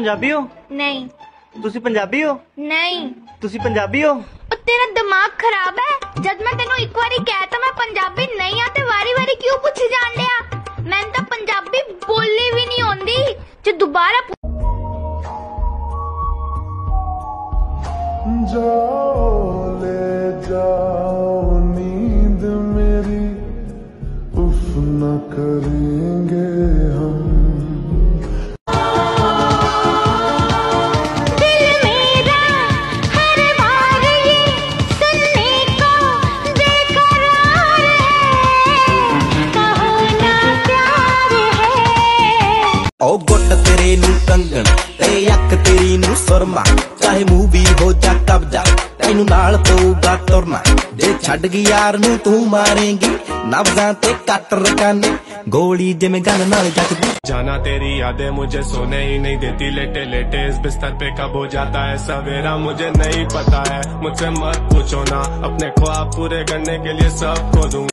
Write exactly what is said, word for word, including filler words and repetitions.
पंजाबी हो? नहीं। तुसी पंजाबी हो? नहीं। तुसी पंजाबी हो? ओ तेरा दिमाग खराब है। जब मैं तेनों एक बारी कहता मैं पंजाबी नहीं आते वारी वारी क्यों पूछी जान दिया? मैं तो पंजाबी बोली भी नहीं आंदी जो दोबारा जाओ ले जाओ नींद मेरी उफ न करेंगे हम। दिल मेरा हर बार ये सुनने को बेकरार है, कहो ना प्यार है। ओ गुट तेरे नू कंगन ते अख तेरी नू सुरमा चाहे मूवी हो जा कब्जा तैनू नाल पऊगा तुरना जे छड़ गई यार नू तू मारेंगी नब्जां ते कट रकाने गोली जिमें गन नाल जगदी। जाना तेरी यादें मुझे सोने ही नहीं देती, लेटे लेटे इस बिस्तर पे कब हो जाता है सवेरा मुझे नहीं पता है। मुझसे मत पूछो ना, अपने ख्वाब पूरे करने के लिए सब खो दूंगा।